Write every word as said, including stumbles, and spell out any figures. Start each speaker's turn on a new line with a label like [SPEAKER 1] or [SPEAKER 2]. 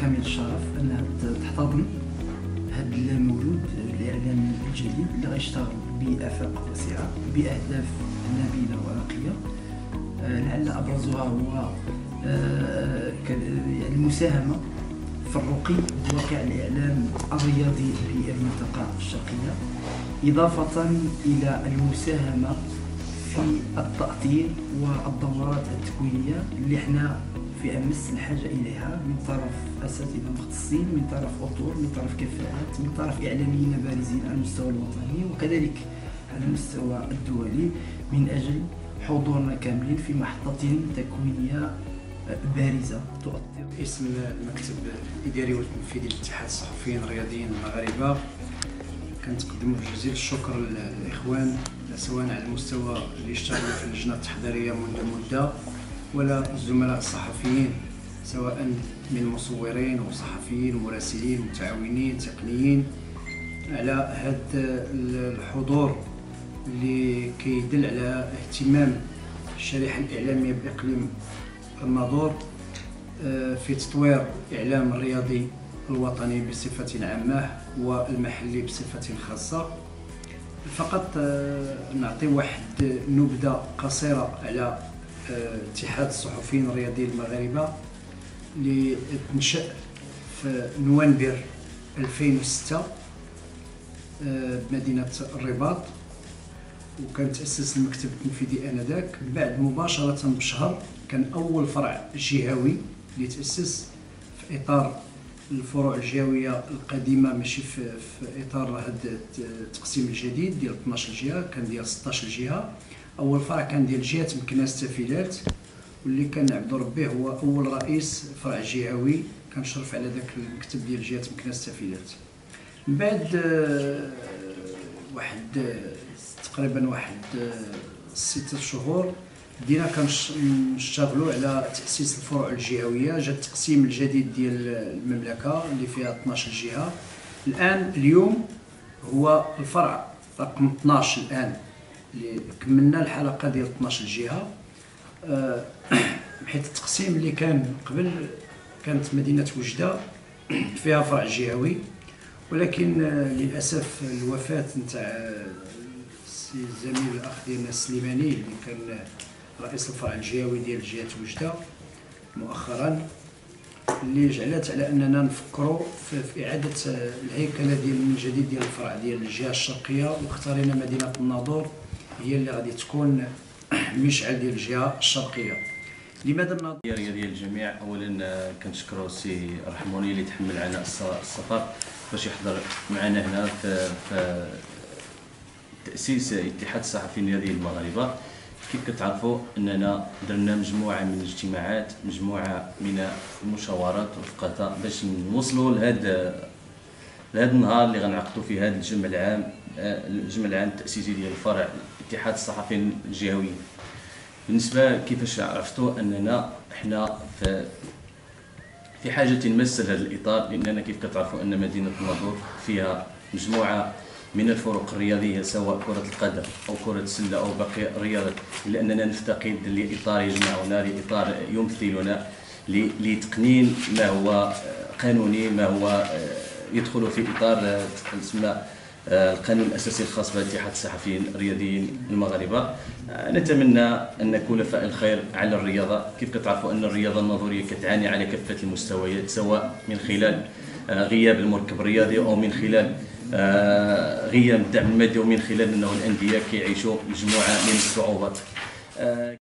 [SPEAKER 1] كامل الشرف انها تحتضن هذا المولود الاعلامي الجديد اللي غيشتغل بافاق واسعه باهداف نبيله وراقيه. لعل ابرزها هو المساهمه في الرقي بواقع الاعلام الرياضي بالمنطقه الشرقيه، اضافه الى المساهمه في التأطير والدورات التكوينيه اللي احنا في امس الحاجه اليها من طرف اساتذه مختصين، من طرف اطر، من طرف كفاءات، من طرف اعلاميين بارزين على المستوى الوطني وكذلك على المستوى الدولي، من اجل حضورنا كاملين في محطه تكوينيه بارزه تؤثر.
[SPEAKER 2] اسم المكتب الاداري والتنفيذي لاتحاد الصحفيين الرياضيين المغاربه، كنتقدم بجزيل الشكر للاخوان سواء على المستوى اللي اشتغلوا في اللجنه التحضيريه منذ مده، ولا الزملاء الصحفيين سواء من مصورين وصحفيين ومراسلين متعاونين تقنيين على هذا الحضور اللي كيدل على اهتمام الشريحه الاعلاميه باقليم الناظور في تطوير الاعلام الرياضي الوطني بصفه عامه والمحلي بصفه خاصه. فقط نعطي واحد نبذه قصيره على اتحاد الصحفيين الرياضيين المغاربه اللي تنشأ في نوفمبر ألفين وستة بمدينه الرباط، وكان تأسس المكتب التنفيذي آنذاك. بعد مباشرة بشهر كان أول فرع جهوي اللي تأسس في إطار الفروع الجهوية القديمة، ماشي في, في إطار هذا التقسيم الجديد ديال اثناش جهة، كان ديال ستطاش جهة. أول فرع كان ديال جهة مكناس تافيلات، واللي كان عبد ربي هو أول رئيس فرع جهوي كان شرف على ذاك المكتب ديال جهة مكناس تافيلات. من بعد واحد تقريبا واحد ستة شهور بدينا كنشتغلوا على تأسيس الفروع الجهوية. جا التقسيم الجديد ديال المملكة اللي فيها اثناش جهة. الآن اليوم هو الفرع رقم اثناش الآن اللي كملنا الحلقة ديال اثناش جهة، بحيث التقسيم اللي كان قبل كانت مدينة وجدة فيها فرع جهوي، ولكن للأسف الوفاة نتاع الزميل الاخ ديالنا السليماني اللي كان رئيس الفرع الجهوي ديال جهه وجده مؤخرا، اللي جعلت على اننا نفكروا في, في اعاده الهيكله ديال من جديد ديال الفرع ديال الجهه الشرقيه، واختارينا مدينه الناظور هي اللي غادي تكون مشعل ديال الجهه الشرقيه. لماذا الناظور؟
[SPEAKER 3] ديال الجميع، اولا كنشكروا السي رحموني اللي تحمل على السفر باش يحضر معنا هنا في, في تأسيس اتحاد الصحفيين الرياضيين المغاربة. كيف كتعرفوا اننا درنا مجموعه من الاجتماعات، مجموعه من المشاورات والفقاطات باش نوصلوا لهذا لهذا النهار اللي غنعقدوا فيه هذا الجمع العام، الجمع العام التأسيسي ديال فرع اتحاد الصحفيين الجهويين. بالنسبه كيفاش عرفتوا اننا احنا في في حاجه ماسه لهذا الاطار، لاننا كيف كتعرفوا ان مدينه الناظور فيها مجموعه من الفرق الرياضيه سواء كره القدم او كره السله او باقي الرياضات، لاننا نفتقد لاطار يجمعنا، لاطار يمثلنا، لتقنين ما هو قانوني، ما هو يدخل في اطار تسمى القانون الاساسي الخاص باتحاد الصحفيين الرياضيين المغاربه. نتمنى ان نكون فاعل خير على الرياضه. كيف كتعرفوا ان الرياضه الناظوريه كتعاني على كافه المستويات، سواء من خلال غياب المركب الرياضي او من خلال غياب الدعم المادي، ومن خلال انه الانديه كيعيشوا مجموعه من الصعوبات.